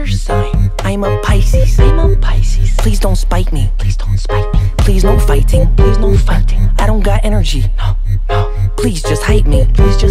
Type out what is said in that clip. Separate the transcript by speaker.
Speaker 1: your sign?
Speaker 2: I'm a Pisces.
Speaker 1: I'm a Pisces.
Speaker 2: Please don't spite me.
Speaker 1: Please don't spite me.
Speaker 2: Please no fighting.
Speaker 1: Please no fighting.
Speaker 2: I don't got energy.
Speaker 1: No, no.
Speaker 2: Please just hate me.
Speaker 1: Please just